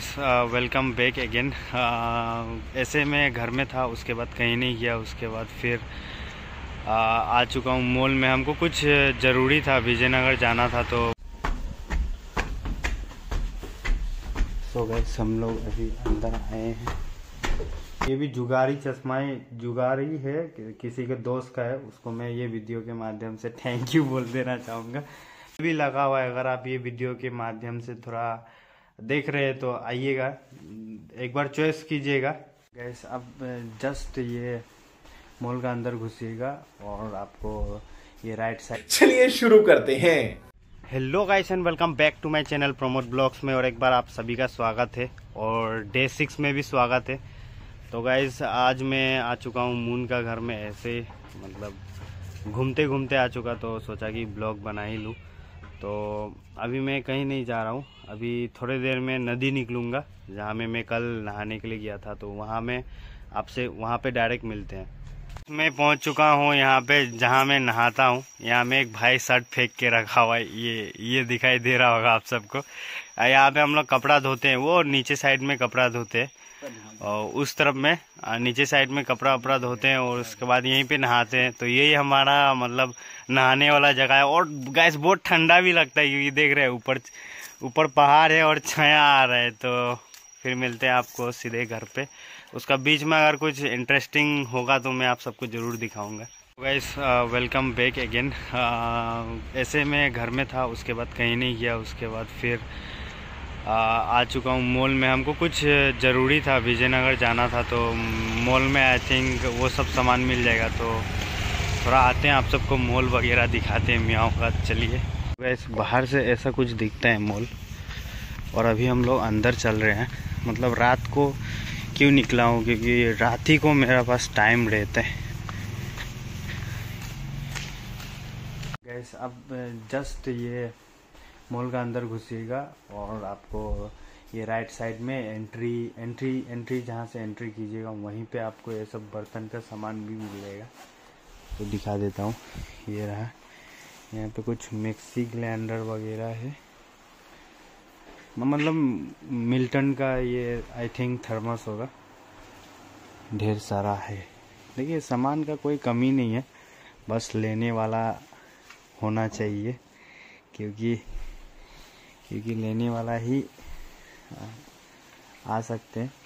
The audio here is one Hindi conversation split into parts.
Guys welcome back again. ऐसे मैं घर में था, उसके बाद कहीं नहीं गया। उसके बाद फिर आ चुका हूँ मॉल में। हमको कुछ ज़रूरी था, विजयनगर जाना था। तो गाइस हम लोग अभी अंदर आए हैं। ये भी जुगाड़ी चश्मा जुगाड़ी है, किसी के दोस्त का है। उसको मैं ये वीडियो के माध्यम से थैंक यू बोल देना चाहूँगा। भी लगा हुआ है, अगर आप ये वीडियो के माध्यम से थोड़ा देख रहे हैं तो आइएगा, एक बार चॉइस कीजिएगा। गैस अब जस्ट ये मॉल का अंदर घुसिएगा और आपको ये राइट साइड। चलिए शुरू करते हैं। Hello guys and welcome back to my channel Pramod vlogs में। और एक बार आप सभी का स्वागत है और डे 6 में भी स्वागत है। तो गाइस आज मैं आ चुका हूँ मून का घर में। ऐसे मतलब घूमते घूमते आ चुका, तो सोचा कि ब्लॉग बना ही लूँ। तो अभी मैं कहीं नहीं जा रहा हूँ, अभी थोड़ी देर में नदी निकलूँगा जहाँ में मैं कल नहाने के लिए गया था। तो वहाँ में आपसे वहाँ पे डायरेक्ट मिलते हैं। मैं पहुँच चुका हूँ यहाँ पे जहाँ मैं नहाता हूँ। यहाँ में एक भाई शर्ट फेंक के रखा हुआ है, ये दिखाई दे रहा होगा आप सबको। यहाँ पे हम लोग कपड़ा धोते हैं, वो नीचे साइड में कपड़ा धोते हैं और उस तरफ में नीचे साइड में कपड़ा वपड़ा धोते हैं और उसके बाद यहीं पे नहाते हैं। तो यही हमारा मतलब नहाने वाला जगह है। और गैस बहुत ठंडा भी लगता है क्योंकि देख रहे हैं ऊपर पहाड़ है और छाया आ रहा है। तो फिर मिलते हैं आपको सीधे घर पे। उसका बीच में अगर कुछ इंटरेस्टिंग होगा तो मैं आप सबको ज़रूर दिखाऊंगा। Guys welcome back again. ऐसे मैं घर में था, उसके बाद कहीं नहीं गया। उसके बाद फिर आ चुका हूँ मॉल में। हमको कुछ ज़रूरी था, विजयनगर जाना था। तो मॉल में आई थिंक वो सब सामान मिल जाएगा। तो थोड़ा आते हैं, आप सबको मॉल वगैरह दिखाते हैं मियाँ का। चलिए वैसे बाहर से ऐसा कुछ दिखता है मॉल, और अभी हम लोग अंदर चल रहे हैं। मतलब रात को क्यों निकला हूँ, क्योंकि रात ही को मेरे पास टाइम रहता है। गैस अब जस्ट ये मॉल का अंदर घुसिएगा और आपको ये राइट साइड में एंट्री जहाँ से एंट्री कीजिएगा वहीं पे आपको ये सब बर्तन का सामान भी मिलेगा। तो दिखा देता हूँ, ये रहा। यहाँ पे कुछ मिक्सी ग्राइंडर वगैरह है, मतलब मिल्टन का ये आई थिंक थर्मस होगा। ढेर सारा है। देखिए सामान का कोई कमी नहीं है, बस लेने वाला होना चाहिए, क्योंकि लेने वाला ही आ सकते हैं।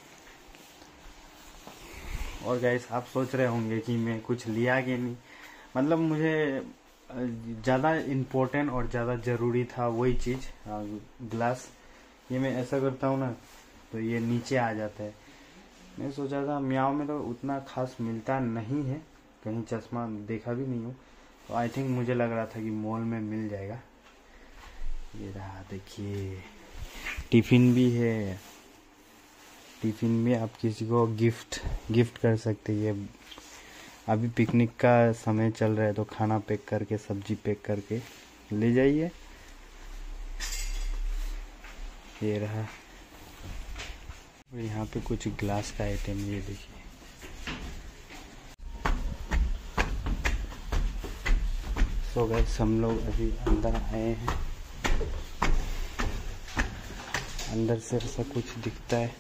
और गाइस आप सोच रहे होंगे कि मैं कुछ लिया कि नहीं। मतलब मुझे ज़्यादा इम्पोर्टेंट और ज़्यादा ज़रूरी था वही चीज़, ग्लास। ये मैं ऐसा करता हूँ ना तो ये नीचे आ जाता है। मैं सोचा था मियाँ में तो उतना खास मिलता नहीं है, कहीं चश्मा देखा भी नहीं हूँ। तो आई थिंक मुझे लग रहा था कि मॉल में मिल जाएगा। ये रहा, देखिए टिफ़िन भी है। टिफ़िन में आप किसी को गिफ्ट कर सकते हैं। ये अभी पिकनिक का समय चल रहा है, तो खाना पैक करके, सब्जी पैक करके ले जाइए। ये रहा। यहाँ पे कुछ ग्लास का आइटम, ये देखिए। सो गाइस हम लोग अभी अंदर आए हैं। अंदर से ऐसा कुछ दिखता है।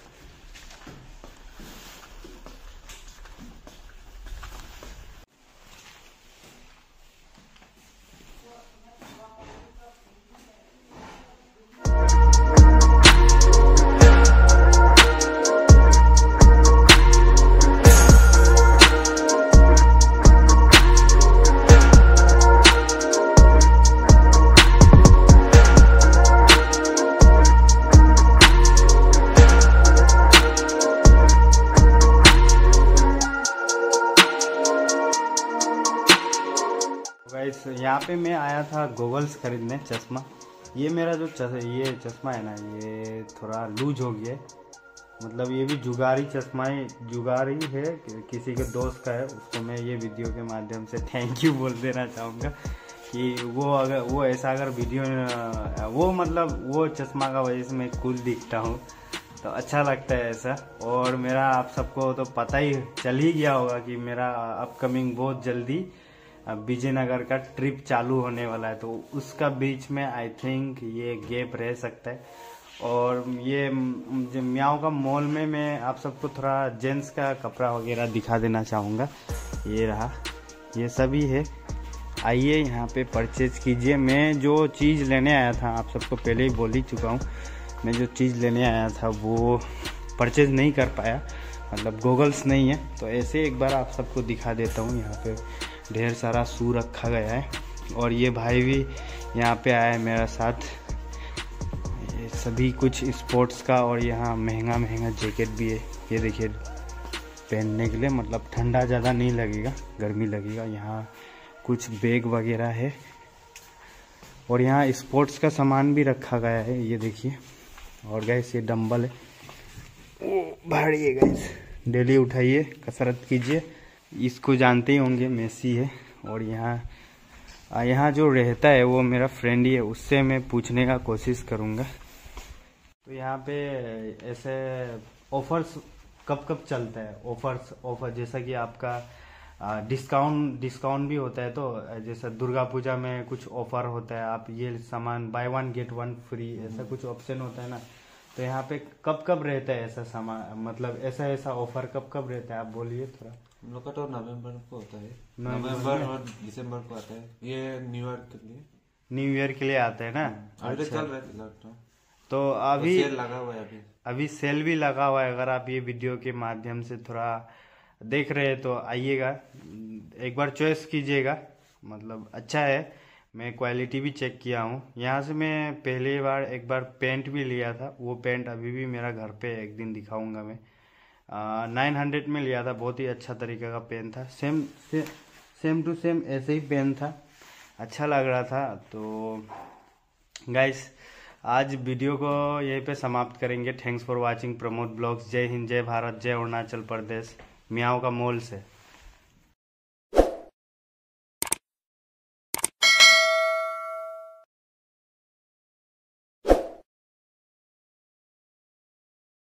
यहाँ पे मैं आया था गॉगल्स खरीदने, चश्मा। ये मेरा जो ये चश्मा है ना, ये थोड़ा लूज हो गया है। मतलब ये भी जुगाड़ी है, किसी के दोस्त का है। उसको मैं ये वीडियो के माध्यम से थैंक यू बोल देना चाहूँगा कि वो ऐसा अगर वीडियो वो चश्मा का वजह से मैं कूल दिखता हूँ, तो अच्छा लगता है ऐसा। और मेरा आप सबको तो पता ही चल ही गया होगा कि मेरा अपकमिंग बहुत जल्दी विजयनगर का ट्रिप चालू होने वाला है। तो उसका बीच में आई थिंक ये गैप रह सकता है। और ये जो म्याओं का मॉल में मैं आप सबको थोड़ा जेंट्स का कपड़ा वगैरह दिखा देना चाहूँगा। ये रहा, ये सभी है। आइए यहाँ पे परचेज कीजिए। मैं जो चीज़ लेने आया था आप सबको पहले ही बोल ही चुका हूँ, मैं जो चीज़ लेने आया था वो परचेज नहीं कर पाया, मतलब गॉगल्स नहीं है। तो ऐसे एक बार आप सबको दिखा देता हूँ। यहाँ पे ढेर सारा शू रखा गया है और ये भाई भी यहाँ पे आया है मेरा साथ। ये सभी कुछ स्पोर्ट्स का, और यहाँ महंगा महंगा जैकेट भी है। ये देखिए पहनने के लिए, मतलब ठंडा ज़्यादा नहीं लगेगा, गर्मी लगेगा। यहाँ कुछ बैग वगैरह है और यहाँ स्पोर्ट्स का सामान भी रखा गया है, ये देखिए। और गैस ये डंबल है, ओ भारी है गैस, डेली उठाइए, कसरत कीजिए। इसको जानते ही होंगे, मेसी है। और यहाँ जो रहता है वो मेरा फ्रेंड ही है, उससे मैं पूछने का कोशिश करूँगा। तो यहाँ पे ऐसे ऑफर्स कब कब चलता है, ऑफर जैसा कि आपका डिस्काउंट भी होता है। तो जैसे दुर्गा पूजा में कुछ ऑफर होता है, आप ये सामान बाय 1 गेट 1 फ्री, ऐसा कुछ ऑप्शन होता है ना। तो यहाँ पे कब कब रहता है ऐसा सामान, मतलब ऐसा ऑफर कब कब रहता है, आप बोलिए थोड़ा। हम लोग का तो नवंबर को होता है, नवंबर और दिसंबर को आता है। ये न्यू ईयर के लिए आता है ना। अभी अच्छा। चल रहा है तो अभी सेल लगा हुआ है, अभी सेल भी लगा हुआ है। अगर आप ये वीडियो के माध्यम से थोड़ा देख रहे हैं तो आइएगा, एक बार चॉइस कीजिएगा, मतलब अच्छा है। मैं क्वालिटी भी चेक किया हूँ यहाँ से। मैं पहली बार एक बार पेंट भी लिया था, वो पेंट अभी भी मेरा घर पे एक दिन दिखाऊंगा मैं। 900 में लिया था, बहुत ही अच्छा तरीके का पेन था। सेम टू सेम ऐसे ही पेन था, अच्छा लग रहा था। तो गाइस आज वीडियो को यहीं पे समाप्त करेंगे। Thanks for watching Pramod vlogs. जय हिंद, जय भारत, जय अरुणाचल प्रदेश, म्याओं का मॉल से।